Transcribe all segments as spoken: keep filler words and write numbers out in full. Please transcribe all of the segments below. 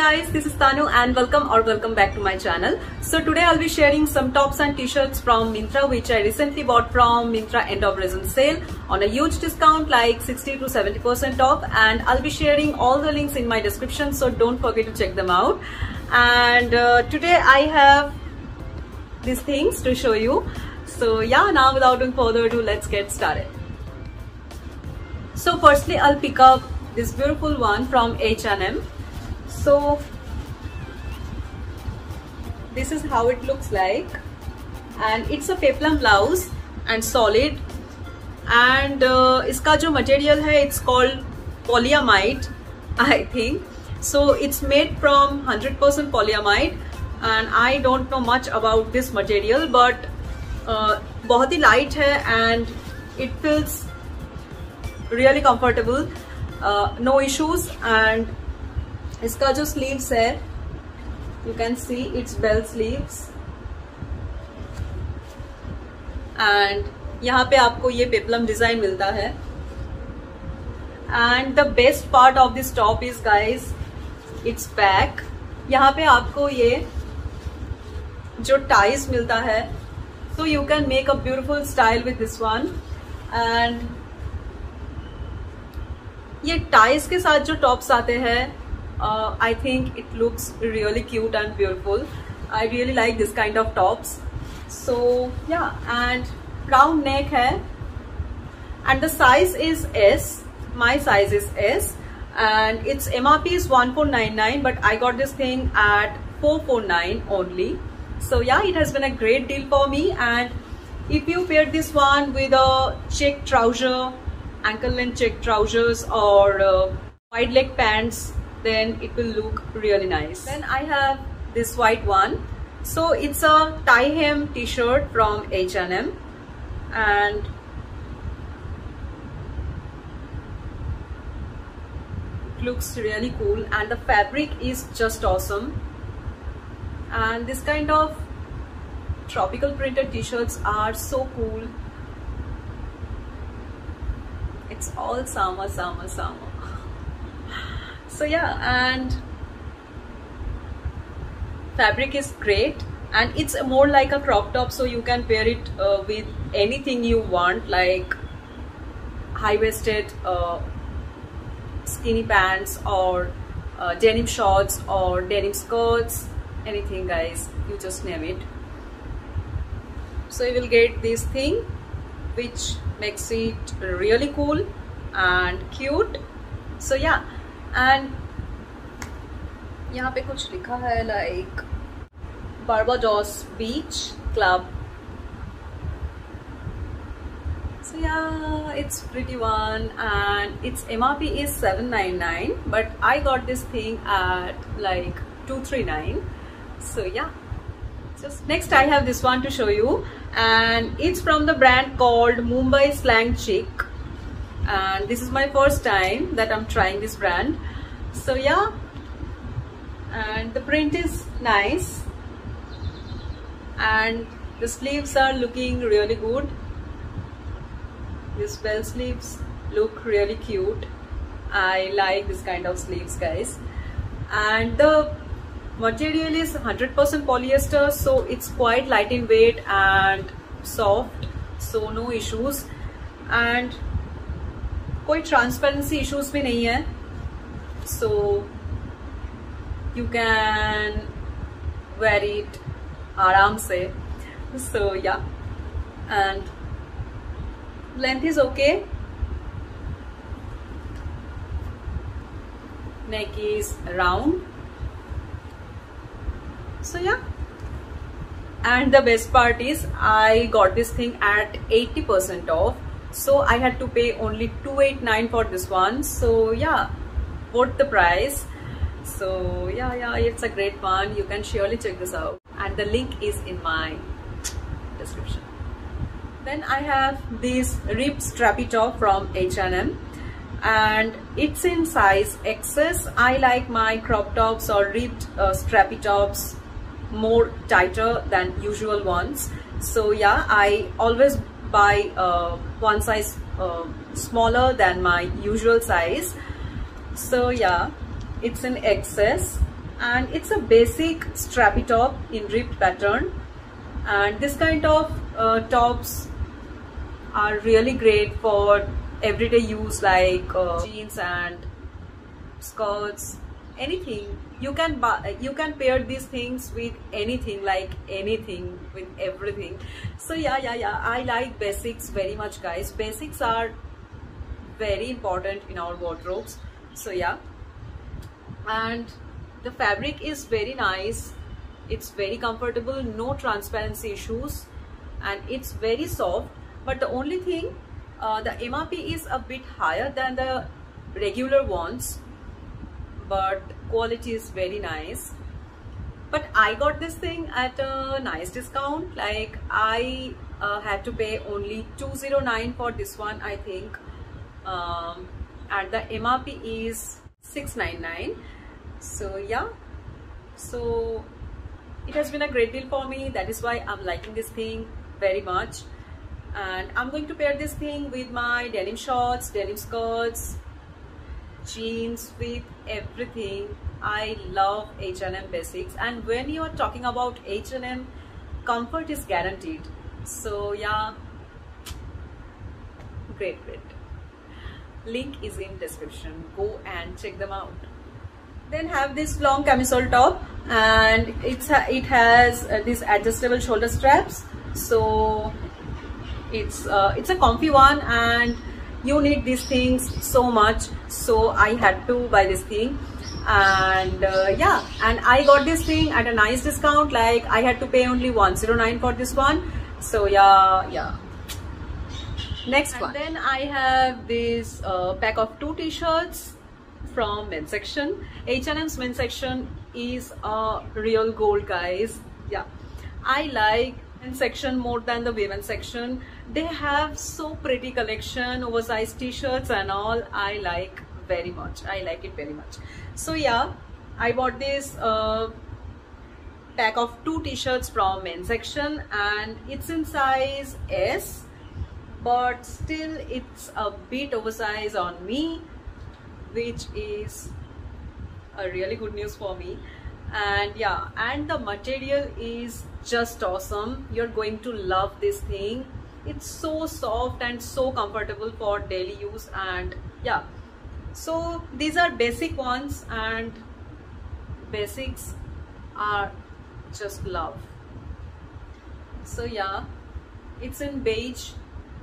guys, this is Tanu and welcome or welcome back to my channel. So today I'll be sharing some tops and t-shirts from Myntra which I recently bought from Myntra end of season sale on a huge discount like sixty to seventy percent off, and I'll be sharing all the links in my description, so don't forget to check them out. And uh, today I have these things to show you. So yeah, now without doing further ado, let's get started. So firstly I'll pick up this beautiful one from H and M. So this is how it looks like, and it's a peplum blouse and solid, and uh, इसका जो material है it's called polyamide I think. So it's made from one hundred percent polyamide, and I don't know much about this material, but uh, बहुत ही light है and it feels really comfortable, uh, no issues. And इसका जो sleeves है, you can see it's bell sleeves, and यहाँ पे आपको ये peplum design मिलता है. And the best part of this top is guys, its back. यहाँ पे आपको ये जो ties मिलता है, so you can make a beautiful style with this one. And ये ties के साथ जो tops आते हैं, Uh, I think it looks really cute and beautiful. I really like this kind of tops. So yeah, and round neck hai, and the size is S. My size is S, and its M R P is one four nine nine, but I got this thing at four four nine only. So yeah, it has been a great deal for me. And if you pair this one with a check trouser, ankle length check trousers, or uh, wide leg pants, then it will look really nice. Then I have this white one. So it's a tie hem t-shirt from H and M, and it looks really cool, and the fabric is just awesome. And this kind of tropical printed t-shirts are so cool. It's all summer, summer, summer. So yeah, and fabric is great, and it's more like a crop top, so you can pair it uh, with anything you want, like high-waisted uh, skinny pants, or uh, denim shorts, or denim skirts, anything guys, you just name it. So you will get this thing which makes it really cool and cute. So yeah, and यहाँ पे कुछ लिखा है like Barbados Beach Club. So yeah, it's pretty one, and its M R P is seven nine nine, but I got this thing at like two three nine. So yeah, just next I have this one to show you, and it's from the brand called Mumbai Slang Chic. And this is my first time that I'm trying this brand. So yeah, and the print is nice, and the sleeves are looking really good. These bell sleeves look really cute. I like this kind of sleeves guys. And the material is one hundred percent polyester, so it's quite light in weight and soft, so no issues. And कोई transparency issues भी नहीं है, so you can wear it आराम से. So yeah, and length is okay, neck is round. So yeah, and the best part is I got this thing at eighty percent off. So I had to pay only two eighty-nine for this one. So yeah, worth the price. So yeah, yeah, it's a great one. You can surely check this out, and the link is in my description. Then I have this ribbed strappy top from H and M, and it's in size X S. I like my crop tops or ribbed uh, strappy tops more tighter than usual ones. So yeah, I always buy uh, one size uh, smaller than my usual size. So yeah, it's in X S, and it's a basic strappy top in ribbed pattern. And this kind of uh, tops are really great for everyday use, like uh, jeans and skirts, anything. You can buy, you can pair these things with anything, like anything, with everything. So yeah, yeah, yeah, I like basics very much, guys. Basics are very important in our wardrobes. So yeah, and the fabric is very nice. It's very comfortable, no transparency issues, and it's very soft. But the only thing, uh, the M R P is a bit higher than the regular ones, but quality is very nice. But I got this thing at a nice discount. Like I uh, had to pay only two hundred nine for this one, I think, um, and the M R P is six ninety-nine. So yeah, so it has been a great deal for me. That is why I'm liking this thing very much. And I'm going to pair this thing with my denim shorts, denim skirts, jeans, with everything. I love H and M basics, and when you are talking about H and M, comfort is guaranteed. So yeah, great, great. Link is in description. Go and check them out. Then have this long camisole top, and it's it has uh, these adjustable shoulder straps. So it's uh, it's a comfy one, and you need these things so much. So I had to buy this thing, and uh, yeah, and I got this thing at a nice discount. Like I had to pay only one hundred nine for this one. So yeah, yeah. Next and one. Then I have this uh, pack of two t-shirts from men's section. H and M's men's section is a real gold, guys. Yeah, I like men's section more than the women's section. They have so pretty collection, oversized t-shirts and all. I like very much. I like it very much. So yeah, I bought this uh, pack of two t-shirts from men's section, and it's in size S, but still it's a bit oversized on me, which is a really good news for me. And yeah, and the material is just awesome. You're going to love this thing. It's so soft and so comfortable for daily use. And yeah, so these are basic ones, and basics are just love. So yeah, it's in beige,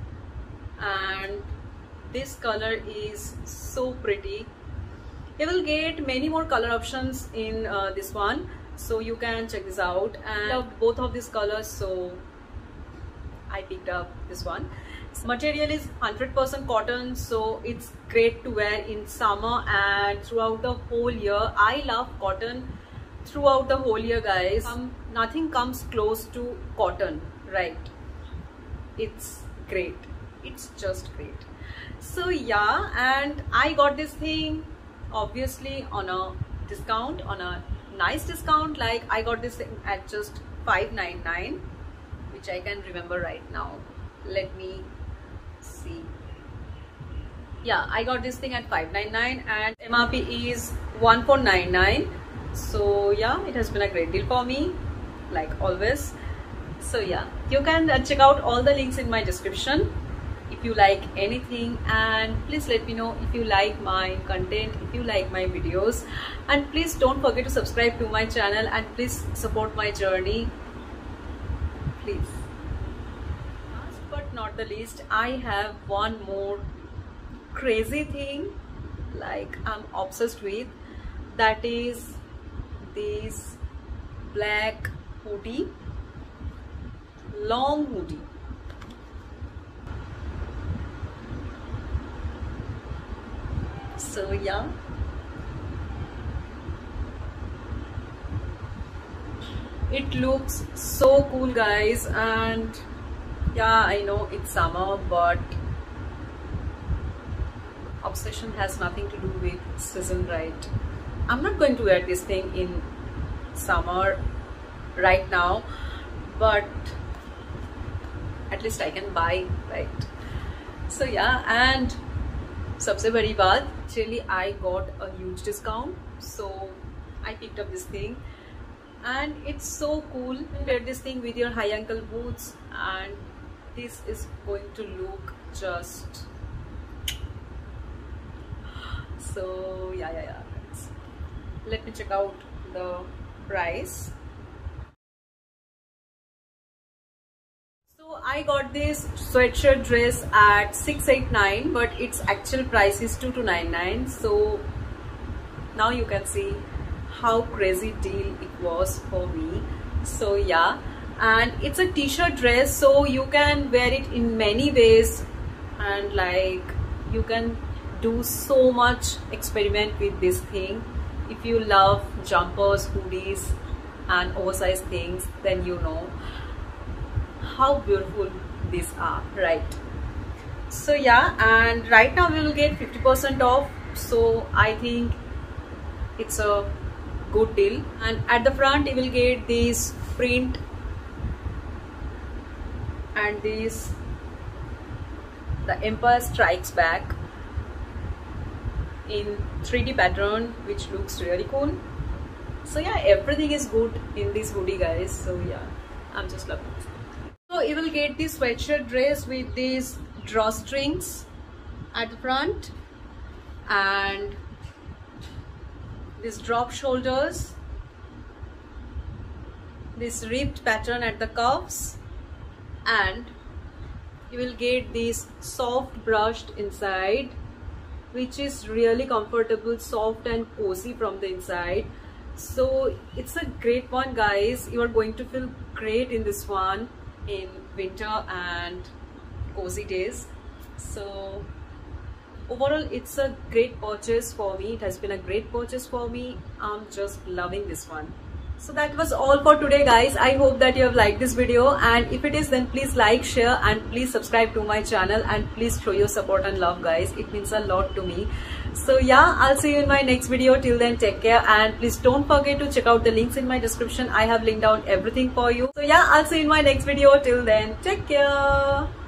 and this color is so pretty. You will get many more color options in uh, this one, so you can check this out. And I love both of these colors, so I picked up this one. So material is one hundred percent cotton, so it's great to wear in summer and throughout the whole year. I love cotton throughout the whole year, guys. Um, nothing comes close to cotton, right? It's great. It's just great. So yeah, and I got this thing obviously on a discount, on a nice discount. Like I got this thing at just five ninety-nine, which I can remember right now. Let me see. Yeah, I got this thing at five ninety-nine, and M R P is one four nine nine. So yeah, it has been a great deal for me, like always. So yeah, you can uh, check out all the links in my description if you like anything, and please let me know if you like my content, if you like my videos, and please don't forget to subscribe to my channel, and please support my journey, please. Last but not the least, I have one more crazy thing, like I'm obsessed with. That is this black hoodie, long hoodie. So yeah, it looks so cool, guys. And yeah, I know it's summer, but obsession has nothing to do with season, right? I'm not going to wear this thing in summer right now, but at least I can buy, right? So yeah, and सबसे बड़ी बात, actually I got a huge discount, so I picked up this thing, and it's so cool. Wear this thing with your high ankle boots, and this is going to look just so. Yeah, yeah, yeah. Let me check out the price. So I got this sweatshirt dress at six eighty-nine, but its actual price is two two nine nine. So now you can see how crazy deal it was for me. So yeah, and it's a t-shirt dress, so you can wear it in many ways, and like you can do so much experiment with this thing. If you love jumpers, hoodies and oversized things, then you know how beautiful these are, right? So yeah, and right now we will get fifty percent off, so I think it's a good deal. And at the front you will get this print and this the Empire Strikes Back in three D pattern, which looks really cool. So yeah, everything is good in this hoodie, guys. So yeah, I'm just loving this. So you will get this sweatshirt dress with these drawstrings at the front and these drop shoulders, this ribbed pattern at the cuffs, and you will get this soft brushed inside, which is really comfortable, soft and cozy from the inside. So it's a great one, guys. You are going to feel great in this one in winter and cozy days. So overall it's a great purchase for me. It has been a great purchase for me. I'm just loving this one. So that was all for today, guys. I hope that you have liked this video, and if it is, then please like, share and please subscribe to my channel, and please show your support and love, guys. It means a lot to me. So yeah, I'll see you in my next video. Till then, take care, and please don't forget to check out the links in my description. I have linked down everything for you. So yeah, I'll see you in my next video. Till then, take care.